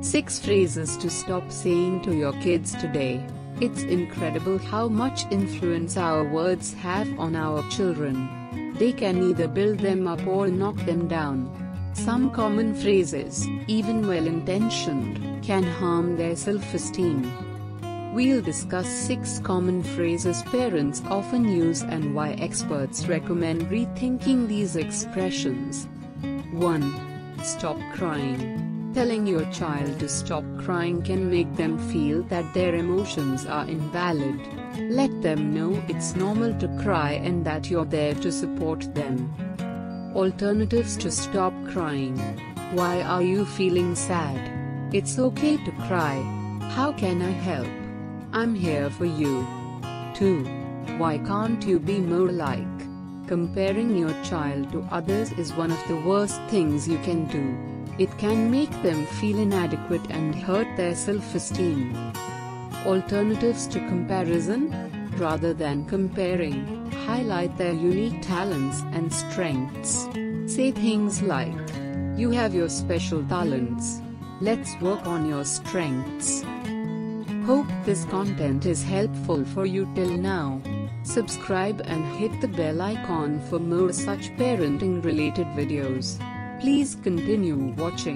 6 phrases to stop saying to your kids today. It's incredible how much influence our words have on our children. They can either build them up or knock them down. Some common phrases, even well-intentioned, can harm their self-esteem. We'll discuss 6 common phrases parents often use and why experts recommend rethinking these expressions. 1. Stop crying. Telling your child to stop crying can make them feel that their emotions are invalid. Let them know it's normal to cry and that you're there to support them. Alternatives to stop crying. Why are you feeling sad? It's okay to cry. How can I help? I'm here for you. 2. Why can't you be more like? Comparing your child to others is one of the worst things you can do. It can make them feel inadequate and hurt their self-esteem. Alternatives to comparison. Rather than comparing, highlight their unique talents and strengths. Say things like, "You have your special talents. Let's work on your strengths." Hope this content is helpful for you till now. Subscribe and hit the bell icon for more such parenting-related videos. Please continue watching.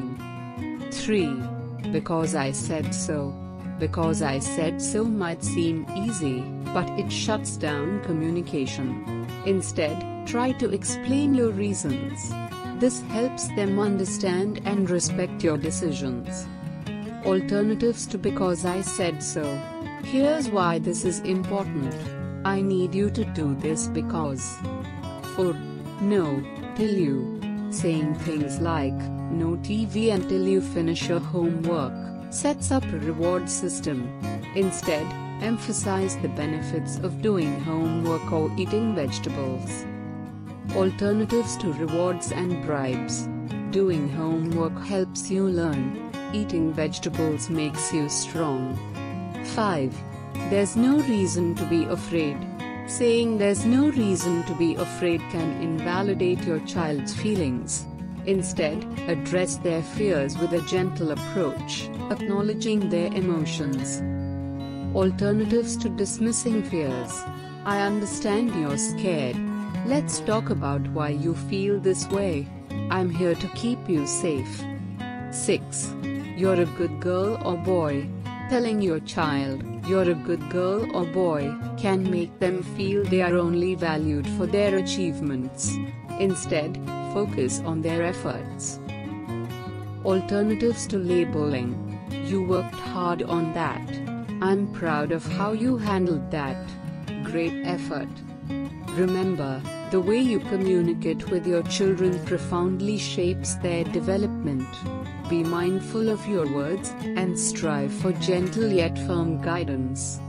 3. Because I said so. Because I said so might seem easy, but it shuts down communication. Instead, try to explain your reasons. This helps them understand and respect your decisions. Alternatives to because I said so. Here's why this is important. I need you to do this because. 4. No, till you. Saying things like, "No TV until you finish your homework," sets up a reward system. Instead, emphasize the benefits of doing homework or eating vegetables. Alternatives to rewards and bribes. Doing homework helps you learn. Eating vegetables makes you strong. 5. There's no reason to be afraid. Saying there's no reason to be afraid can invalidate your child's feelings. Instead, address their fears with a gentle approach, acknowledging their emotions. Alternatives to dismissing fears. I understand you're scared. Let's talk about why you feel this way. I'm here to keep you safe. 6. You're a good girl or boy. Telling your child, "You're a good girl or boy," can make them feel they are only valued for their achievements. Instead, focus on their efforts. Alternatives to labeling. You worked hard on that. I'm proud of how you handled that. Great effort. Remember, the way you communicate with your children profoundly shapes their development. Be mindful of your words, and strive for gentle yet firm guidance.